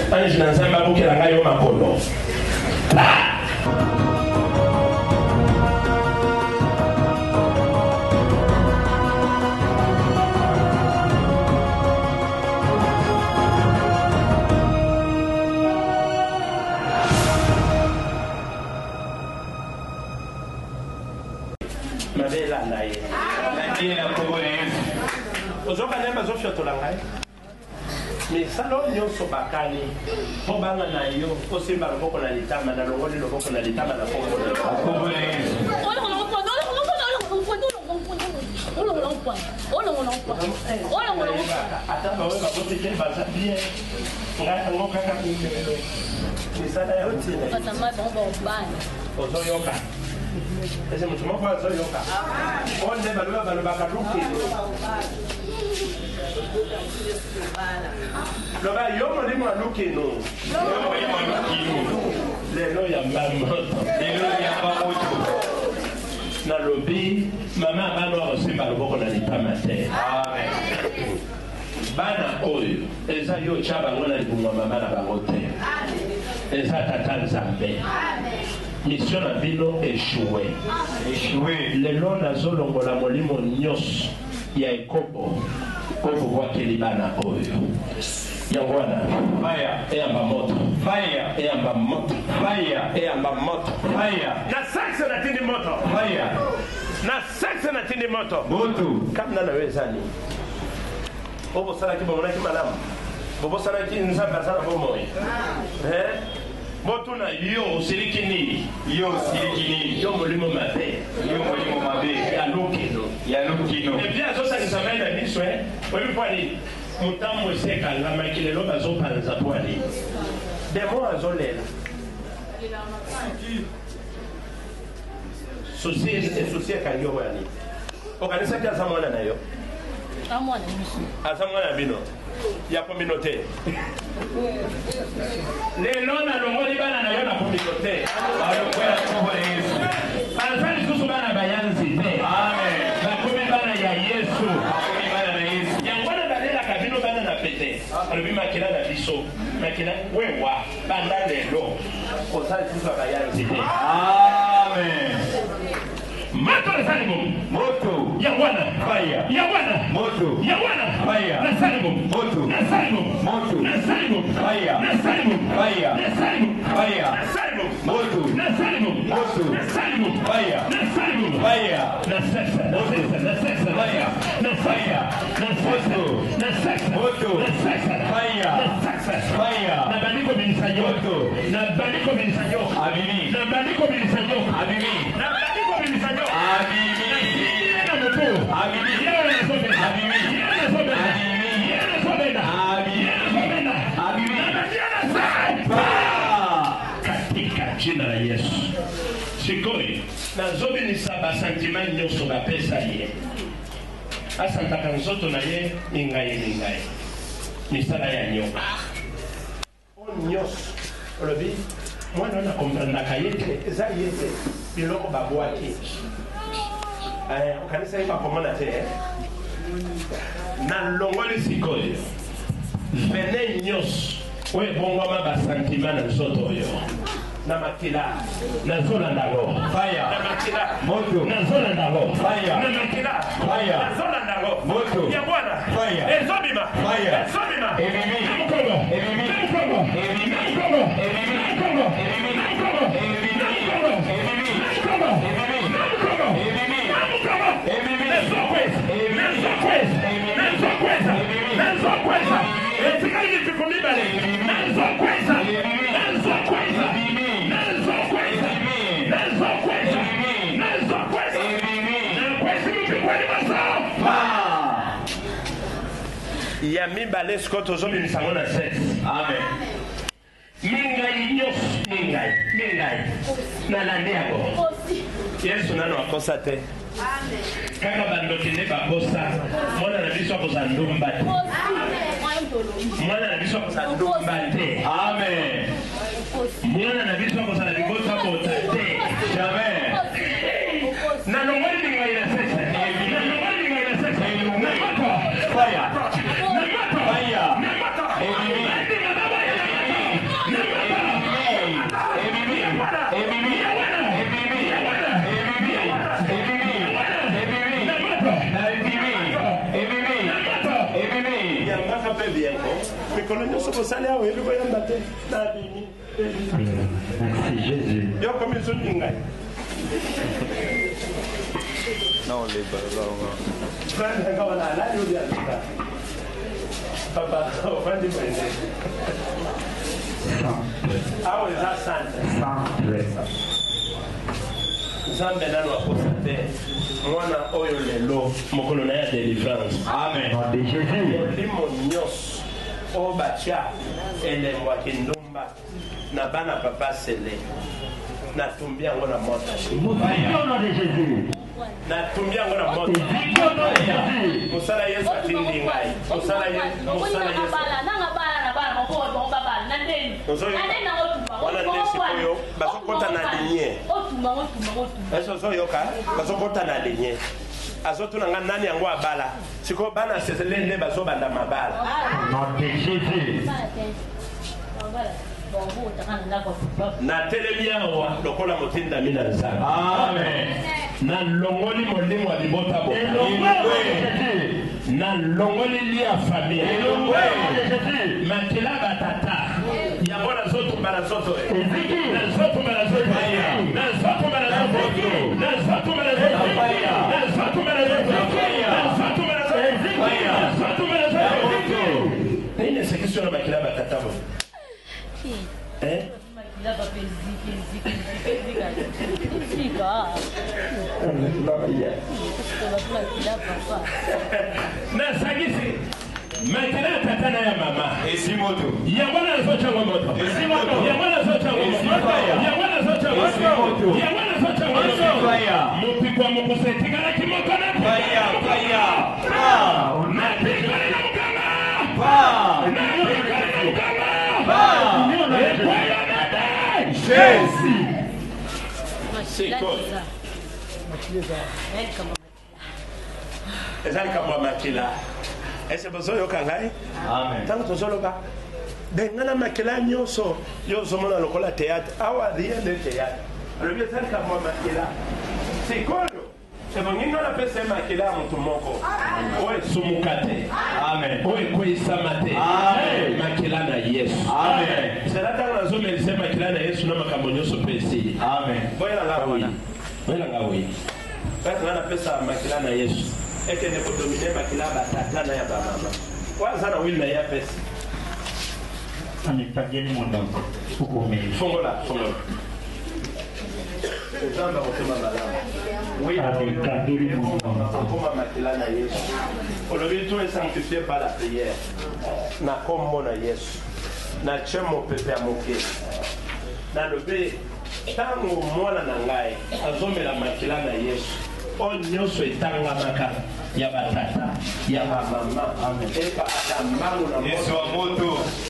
ange na nzambe abukela ngai yo makolo. Mabela naye. Naye Yesu. Ozoka nemba zofyotola ngai. Misalo nyonso bakani po banga na yo osimba loboko na litama na longoli loboko na litama na kongo na kongo Yesu. Ata bawe bakote baza bien. Ngai ngoka ka kumelo. Misala yote. Basama bomba ubani. Ozoyoka. Ese mucho más fácil yo acá. Onde balua karuki. Lo ba yo mo limo aluki no. Lelo ya mama. Lelo ya bamoto. Na lobi mama bano asimba loboko na litamate. Amen. Bana oyo eza yo chaba ngona libunga mama na bangote. Eza tata nzambe. Mission na bino échoué. Le long nazolongola molimo nyos ya ekobo ko voir que libana oyo. Ya wana fire e amba moto. Fire e amba moto. Fire e amba moto. Fire. Na sexe na tindi moto. Fire. Na sexe na tindi moto. Moto. Kamna na wezani. Bobo sala ki bomona ki madam. Bobo sala ki nzamba sala bomo. Botuna yo silikini yo molimo mabe ya lukino et bien ça nous amène à biso oui pwani mutambo seka ngama kilelo bazo panza pwani demo azolela souci kanyo wani okanisa kia samwana nayo amwana mishi asamwana bino ya communauté. Les lona longoli bana na yo na communauté. Alokwela kwa Yesu. Anasali susu bana bayanzi te. Amen. Bakumi bana ya Yesu. Bakumi bana na Yesu. Yangwana balela kabino bana na pete. Alobi makila na biso. Makila wewa banda lelo. Osali susu bayanzi te. Amen. Moto na salimu. Moto. Ya wana. Fire. Ya wana. Moto. Ya wana. Fire. Na salimu. Moto. Na salimu. Moto. Na salimu. Fire. Na salimu. Fire. Na salimu. Fire. Na salimu. Moto. Na salimu. Moto. Na salimu. Fire. Na salimu. Fire. Na sexa. Na sexa. Na sexa. Fire. Na fire. Na sexa. Na sexa. Moto. Na sexa. Fire. Na sexa. Fire. Na bandiko ministayo. Moto. Na bandiko ministayo. Amini. Na bandiko ministayo. Amini. Na bandiko ministayo. Amini. Na moto. Amini. Katika jina la Yesu. Sikoi nazobinisa basantima nyonso bapesa ye. Asantaka nzoto na ye ningai. Misala ya nyoka. Nyos. Olobi mwana na comprendaka yete eza yete biloko babwaki. Ukanisa ipa pomona te na longoli sikoyo vene nyos we bongoma basantima na nzoto oyo na makila na zola ndago fire na makila moto na zola ndago fire na makila fire na zola ndago moto ya bwana fire ezobima fire ezobima emimi mkogo emimi mkogo emimi mkogo emimi mkogo emimi mkogo emimi mkogo emimi mkogo emimi mkogo emimi mkogo emimi nezokweza nezokweza nezokweza nezokweza etikali vikumibale nezokweza nezokweza nezokweza nezokweza nezokweza nekwezi mpikwani masao ya mibale skoto zomi misango na ses amen mingai nyos mingai na lande yako Yesu nano akosa te kaka bandokinde bakosa mwana na biso akosa ndumba te mwana na biso akosa ndumba te amen mwana na biso akosa na bigosa kota te jamais na nongoli mingai na sesa na nongoli mingai na sesa na moto fire na moto fire mikolo nyonso kosali awa ebi koyamba te na bimi. Merci Jésus. Yo komi zoni ngai. Non, les balles. Frère nga wala la yo dia ta. Papa, ofandi mwende. Awa za sante. Zambe nalo aposate. Mwana oyo lelo mokolo na ya délivrance. Amen. Nom de Jésus. Limo nyos obacha elemwa kindumba na bana papa sele. Na tumbia ngona mota. Nom de Jésus. Na tumbia ngona mota. Musala Yesu atindi ngai. Musala Yesu. Nanga bala na bala moko baba na ndeni. Na otuba. Wala ndesi koyo basokota na linye. Otuba. Eso so yoka basokota na linye. Azotu nanga nani yango abala. Siko bana seselende bazobanda mabala. Nom de Jésus. Na telemia wa lokola motinda mina nzambe. Amen. Na longoli molimo wa libota bo. Na longoli lia familia. Makila batata. Ya bona zotu bana zoto. Na zotu bana zoto. Na zotu bana zoto. Na zotu bana zoto. Na zotu bana zoto. Na zotu bana zoto. Na zotu bana zoto. Nini sekisu na makila batata bo? Na sagisi makila tatana ya mama esimoto ya mwana zocha ngomoto esimoto ya mwana zocha ngomoto ya mwana zocha ngomoto ya mwana zocha ngomoto mupigwa mukusetika na kimokana fire na pigwa na mukama na pigwa na mukama Jésus. C'est quoi? Ezali kama makila. Ese bozoyo kangai? Amen. Tango tozoloka. Bengana makila nyoso. Yo zomona lokola théâtre. Awa rien de théâtre. Alors bien ezali kama makila. C'est quoi? Ebongingo na pesa makila mtu moko. Oe sumukate. Amen. Oe kwesamate. Amen. Makila na Yesu. Amen. Selata na zo melisema makila na Yesu na makambo nyoso pesi. Amen. Boya ngawi. Boya ngawi. Basi na pesa makila na Yesu. Eke ne kodomine makila batata na ya bamama. Kwanza na wili na ya pesa. Anipageni mwandongo. Ukumi. Fongola. Zamba kutuma balama. Anikadiri mwandongo. Koma makila na Yesu. Olobi tout est sanctifié par la prière. Na kombo na Yesu. Na chemo pepe amoke. Na lobe tango mwana na ngai azomela makila na Yesu. O nyonso etanga maka ya batata ya mama. Amen. Eka atambangu na Yesu wa moto.